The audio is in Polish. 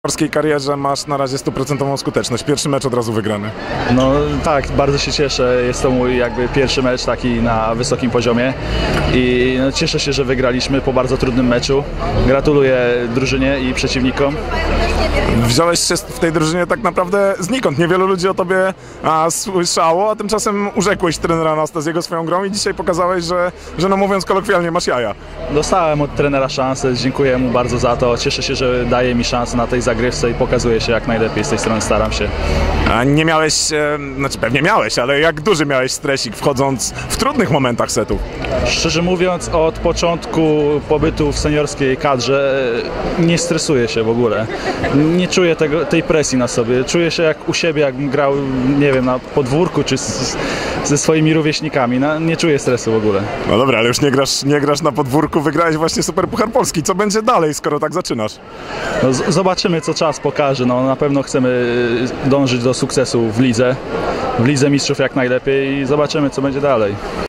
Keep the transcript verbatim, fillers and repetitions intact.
W karierze masz na razie stuprocentową skuteczność. Pierwszy mecz od razu wygrany. No tak, bardzo się cieszę. Jest to mój jakby pierwszy mecz taki na wysokim poziomie i no, cieszę się, że wygraliśmy po bardzo trudnym meczu. Gratuluję drużynie i przeciwnikom. Wziąłeś się w tej drużynie tak naprawdę znikąd. Niewielu ludzi o tobie a, słyszało, a tymczasem urzekłeś trenera Anastazjego swoją grą i dzisiaj pokazałeś, że, że no mówiąc kolokwialnie, masz jaja. Dostałem od trenera szansę, dziękuję mu bardzo za to. Cieszę się, że daje mi szansę na tej zagrywce i pokazuje się jak najlepiej. Z tej strony staram się. A nie miałeś, e, znaczy pewnie miałeś, ale jak duży miałeś stresik wchodząc w trudnych momentach setu? Szczerze mówiąc, od początku pobytu w seniorskiej kadrze nie stresuję się w ogóle. Nie czuję tego, tej presji na sobie. Czuję się jak u siebie, jakbym grał, nie wiem, na podwórku czy z, ze swoimi rówieśnikami. No, nie czuję stresu w ogóle. No dobra, ale już nie grasz, nie grasz na podwórku, wygrałeś właśnie Superpuchar Polski. Co będzie dalej, skoro tak zaczynasz? No, z, zobaczymy, co czas pokaże. No, na pewno chcemy dążyć do sukcesu w lidze, w Lidze Mistrzów jak najlepiej i zobaczymy, co będzie dalej.